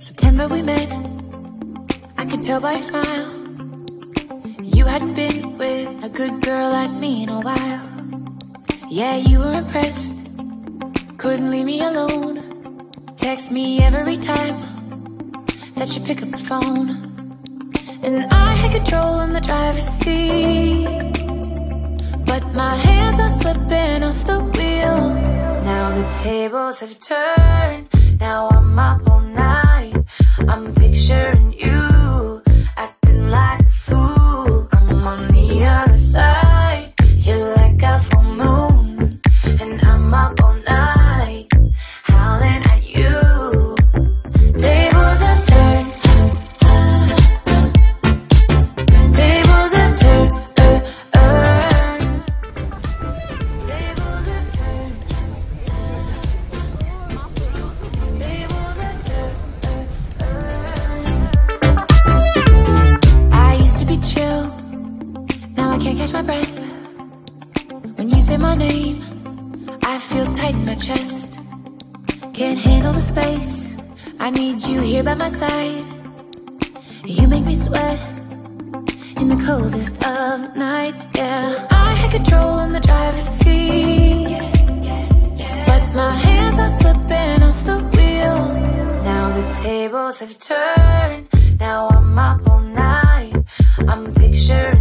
September we met, I could tell by your smile. You hadn't been with a good girl like me in a while. Yeah, you were impressed, couldn't leave me alone. Text me every time that you pick up the phone. And I had control in the driver's seat, but my hands are slipping off the wheel. Now the tables have turned, now I'm up all night. I'm picturing you, acting like a fool. I'm on the other side, you're like a full moon, and I'm up all night, howling at you. Tables have turned, tables have turned, tables have turned, tables have turned. I used to be chill, now I can't catch my breath. When you say my name, I feel tight in my chest. Can't handle the space, I need you here by my side. You make me sweat in the coldest of nights, yeah. I had control in the driver's seat, but my hands are slipping off the wheel. Now the tables have turned, now I'm up all night. I'm picturing